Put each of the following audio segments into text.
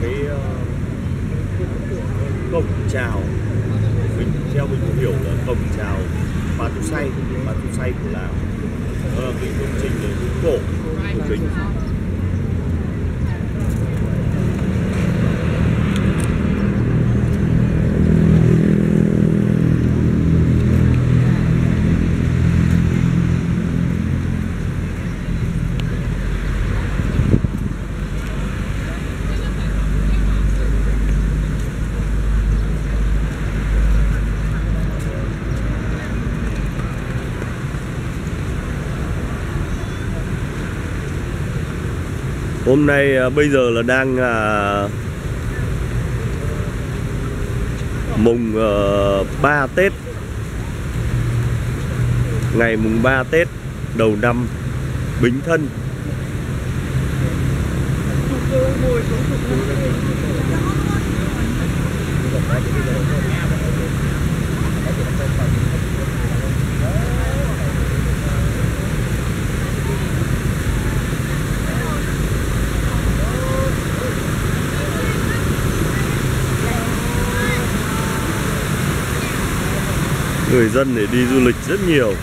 cái cổng chào, theo mình hiểu là cổng chào Batu Say của Lào. Đó là cái công trình cổ kính. Hôm nay bây giờ là đang mùng 3 Tết, ngày mùng 3 Tết đầu năm Bính Thân. Người dân để đi du lịch rất nhiều.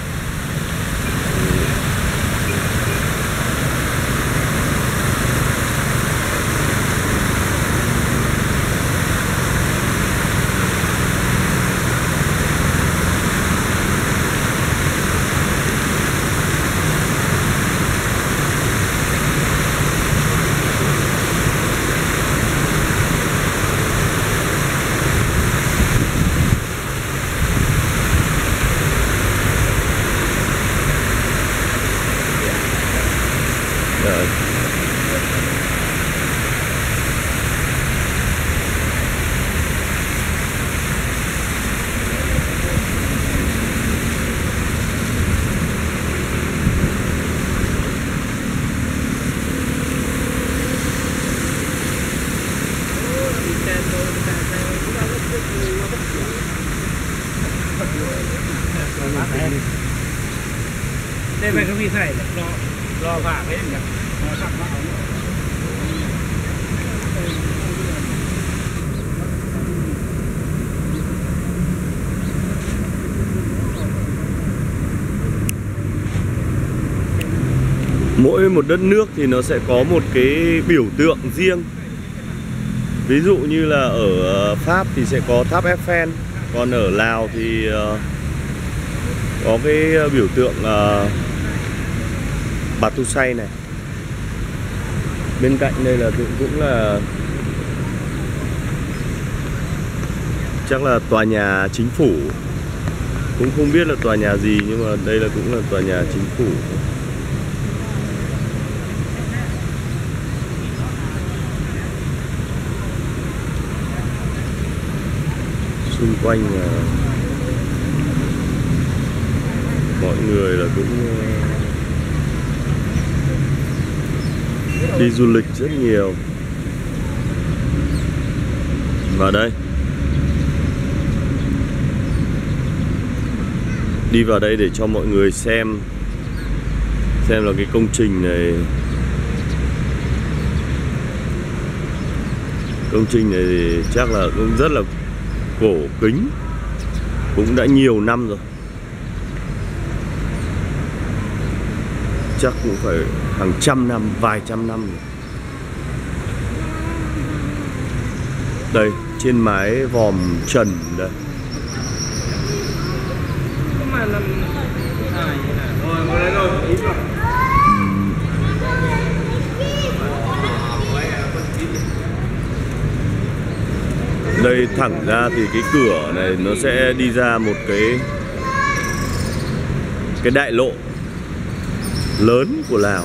Đây phải có vị thầy lo vả đấy nhỉ. Mỗi một đất nước thì nó sẽ có một cái biểu tượng riêng. Ví dụ như là ở Pháp thì sẽ có tháp Eiffel, còn ở Lào thì có cái biểu tượng Batu Say này. Bên cạnh đây là cũng là chắc là tòa nhà chính phủ. Cũng không biết là tòa nhà gì, nhưng mà đây là cũng là tòa nhà chính phủ. Xung quanh mọi người là cũng đi du lịch rất nhiều. Và đây, đi vào đây để cho mọi người xem là cái công trình này thì chắc là cũng rất là cổ kính, cũng đã nhiều năm rồi, chắc cũng phải hàng trăm năm, vài trăm năm rồi. Đây, trên mái vòm trần đây. Đây thẳng ra thì cái cửa này nó sẽ đi ra một cái đại lộ lớn của Lào.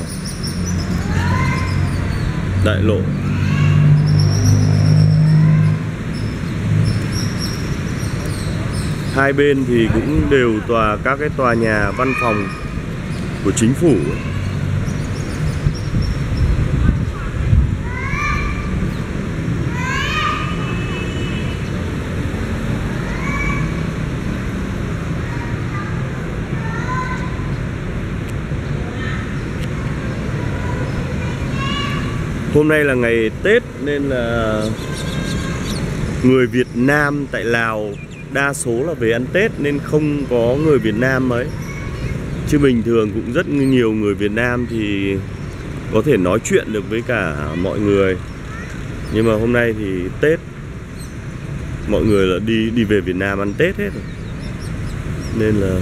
Đại lộ. Hai bên thì cũng đều các cái tòa nhà văn phòng của chính phủ. Hôm nay là ngày Tết nên là người Việt Nam tại Lào đa số là về ăn Tết nên không có người Việt Nam mấy. Chứ bình thường cũng rất nhiều người Việt Nam thì có thể nói chuyện được với cả mọi người. Nhưng mà hôm nay thì Tết, mọi người là đi về Việt Nam ăn Tết hết rồi. Nên là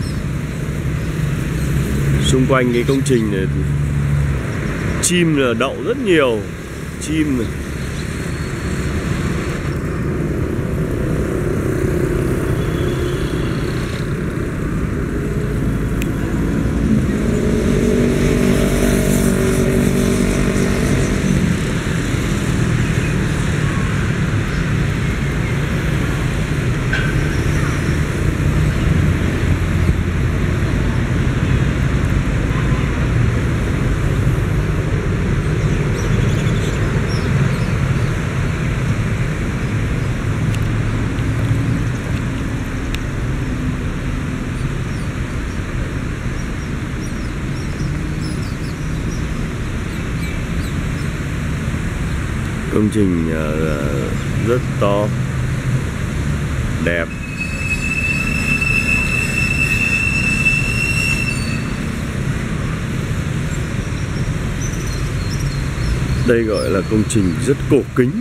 xung quanh cái công trình này thì chim là đậu rất nhiều. Chim này. Công trình rất to, đẹp. Đây gọi là công trình rất cổ kính.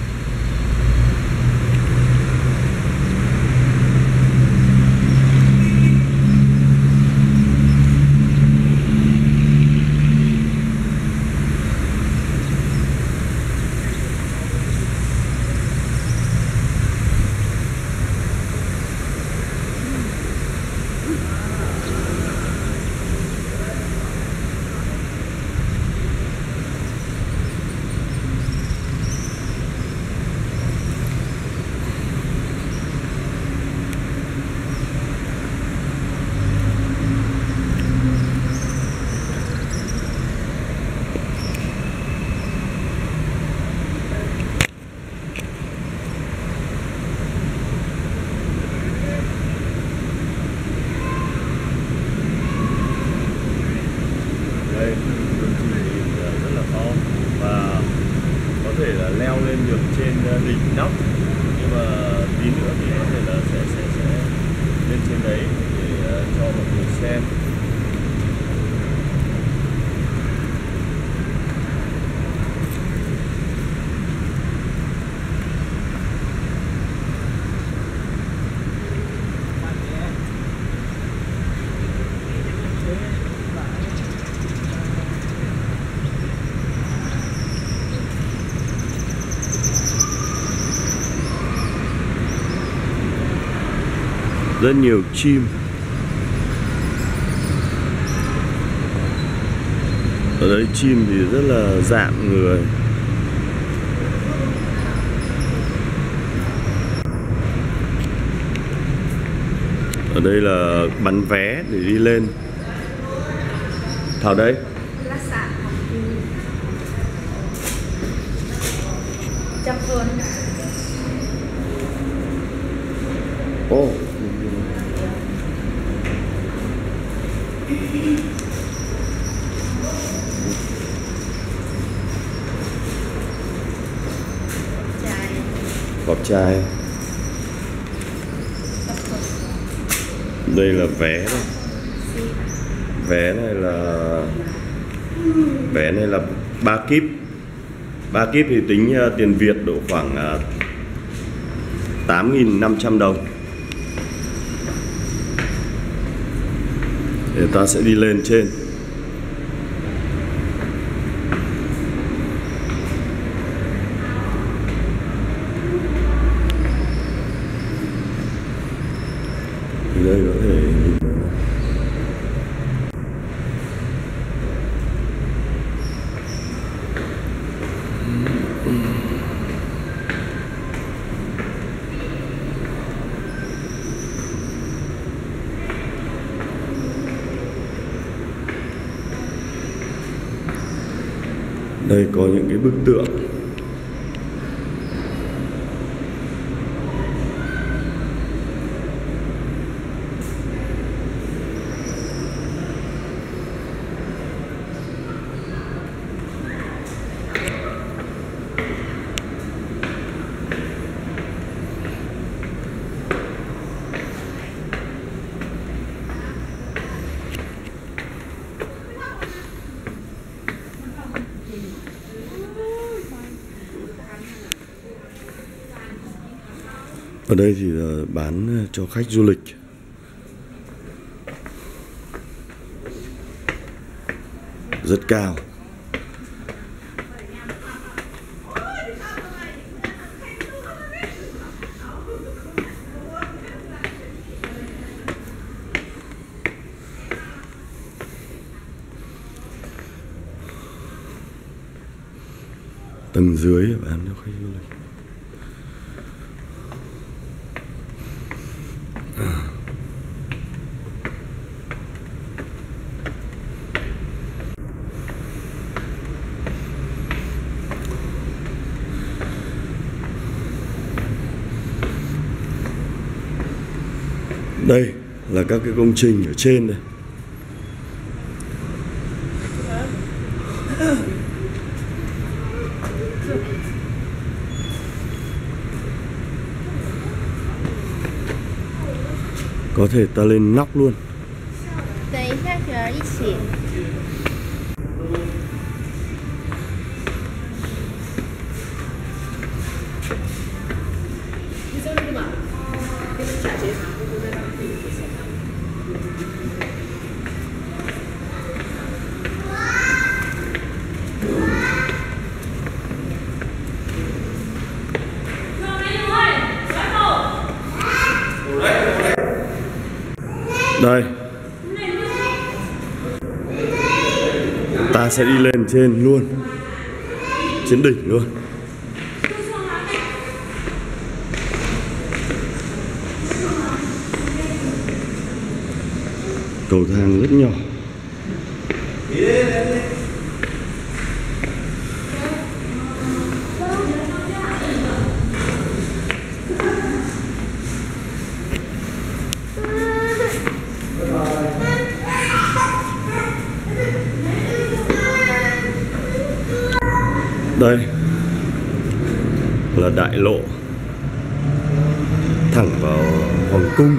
Đây, công trình rất là to và có thể là leo lên được trên đỉnh nóc, nhưng mà tí nữa thì có thể là sẽ lên trên đấy để cho mọi người xem. Rất nhiều chim. Ở đây chim thì rất là dạng người. Ở đây là bán vé để đi lên. Thảo đây. Ồ. Cọp trai. Đây là vé đây. Vé này là 3 kíp. 3 kíp thì tính tiền Việt độ khoảng 8.500 đồng. Để ta sẽ đi lên trên. Đây có thể nhìn thấy. Đây có những cái bức tượng. Ở đây thì bán cho khách du lịch. Rất cao. Tầng dưới bán cho khách du lịch. Đây là các cái công trình ở trên đây. Có thể ta lên nóc luôn. Đây, ta sẽ đi lên trên luôn, trên đỉnh luôn. Cầu thang rất nhỏ. Đây là đại lộ thẳng vào hoàng cung.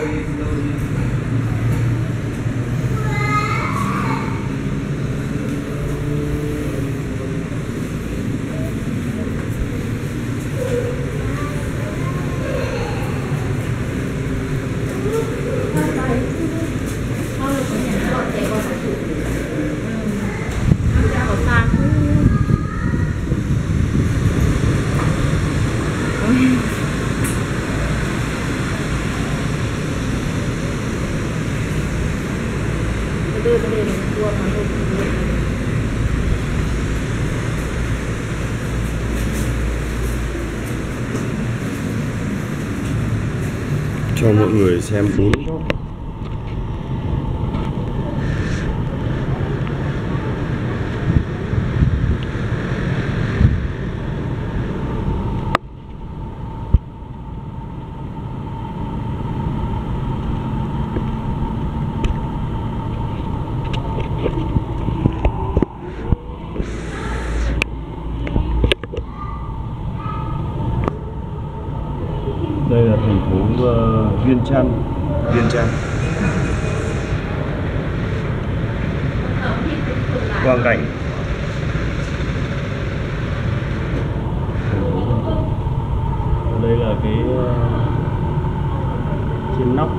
Cho mọi người xem 4 góc. Đây là thành phố Viêng Chăn. Quang cảnh. Đây là cái trên nóc.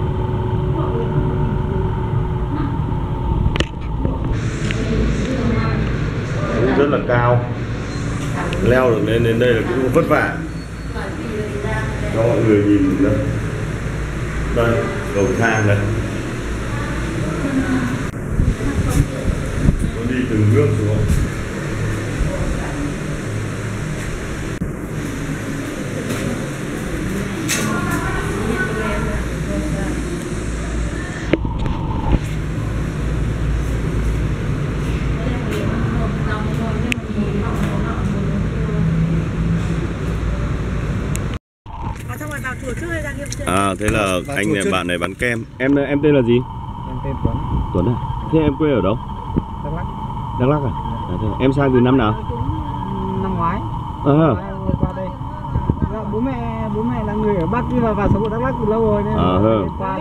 Cũng rất là cao. Leo được lên đến đây là cũng vất vả. Cho mọi người nhìn đây. Đây, cầu thang đây. Nó đi từng bước xuống. À, thế là anh này, bạn này bán kem. Em tên là gì? Em tên Tuấn. Tuấn à? Thế em quê ở đâu? Đắk Lắk. Đắk Lắk à? Em sang từ năm nào? Năm ngoái. Em qua đây. Bố mẹ là người ở Bắc nhưng mà vào sống ở Đắk Lắk từ lâu rồi nên qua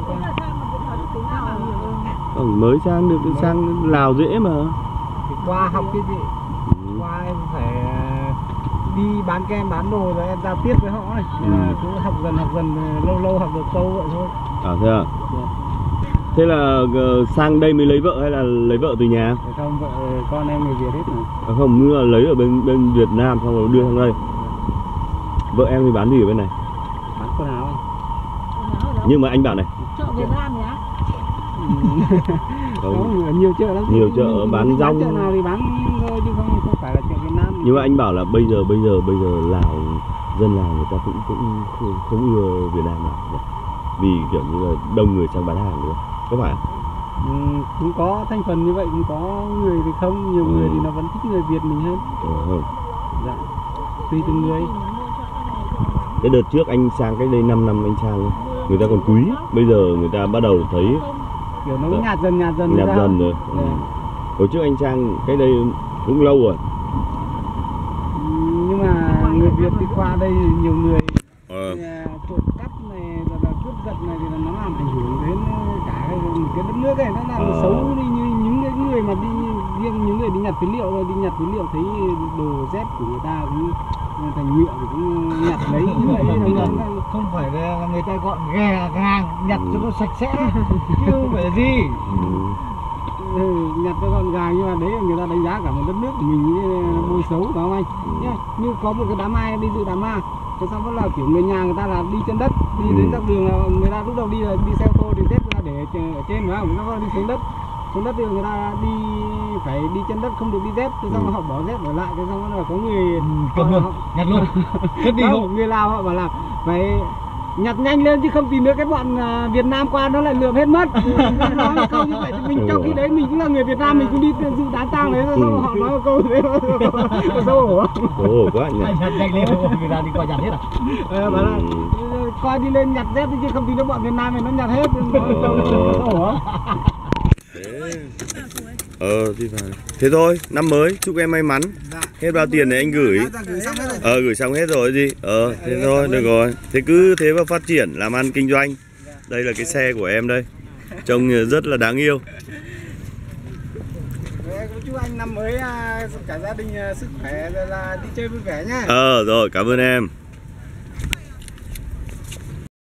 mới sang được, sang Lào dễ mà. thì qua học cái gì? Qua em phải đi bán kem bán đồ rồi em giao tiếp với họ này. Cứ học dần lâu lâu học được câu vậy thôi. À thế à? Thế là sang đây mới lấy vợ hay là lấy vợ từ nhà? Không, vợ con em người Việt hết rồi. À không, như là lấy ở bên Việt Nam xong rồi đưa sang đây. Vợ em thì bán gì ở bên này? Bán quần áo anh. Nhưng mà anh bảo này, Chợ Việt Nam nhá. không, Nhiều chợ lắm. nhiều chợ bán rong. Chợ nào thì bán thôi chứ không phải là chợ Việt Nam. Nhưng mà anh bảo là bây giờ Lào, dân Lào người ta cũng không ưa Việt Nam nào, vì kiểu như là đông người sang bán hàng nữa, có phải? Cũng có thành phần như vậy, cũng có người thì không, nhiều người thì nó vẫn thích người Việt mình hơn. Dạ, tùy từng người. Cái đợt trước anh sang cách đây 5 năm anh sang, người ta còn quý, bây giờ người ta bắt đầu thấy kiểu nó nhạt dần rồi. Hồi trước anh sang cái đây cũng lâu rồi. Nhưng mà người Việt đi qua đây nhiều người trộm cắp này rồi là cướp giật này thì nó làm ảnh hưởng đến cả cái đất nước này, nó làm xấu đi. Như những cái người mà đi riêng những người đi nhặt phế liệu rồi, đi nhặt phế liệu thấy đồ dép của người ta cũng thành nhựa thì cũng nhặt lấy. Như vậy không phải là người ta gọi ghe hàng nhặt cho nó sạch sẽ chứ không phải là gì. Nhặt cho gọn gàng, nhưng mà đấy người ta đánh giá cả một đất nước của mình bôi xấu, phải không anh? Như có một cái đám ma đi dự đám ma, thế xong vẫn là kiểu người nhà người ta là đi chân đất, đi đến dọc đường là người ta lúc đầu đi xe ô tô thì xếp ra để ở trên, phải không? Nó đi xuống đất thì người ta đi phải đi chân đất, không được đi dép, thế xong họ bỏ dép ở lại, thế xong là có người cầm luôn, nhặt luôn, cất đi không, người Lào họ bảo là phải nhặt nhanh lên chứ không thì nữa cái bọn Việt Nam qua nó lại lượm hết mất. Nói một câu như vậy thì mình trong khi đấy mình cũng là người Việt Nam, mình cũng đi dự đám tang đấy, xong họ nói một câu thế có xấu hổ không? Xấu hổ quá nhỉ. Nhặt nhanh lên, người ta đi qua nhặt hết à? Bảo là coi đi lên nhặt dép chứ không thì nó bọn Việt Nam này nó nhặt hết. Xấu hổ. Thì phải. Thế thôi, năm mới chúc em may mắn. Hết bao tiền này anh gửi. Gửi xong hết rồi gì. Thế thôi, được rồi. Thế cứ thế mà phát triển làm ăn kinh doanh. Đây là cái xe của em đây. Trông rất là đáng yêu. Chúc anh năm mới cả gia đình sức khỏe rồi là đi chơi vui vẻ nhá. Rồi, cảm ơn em.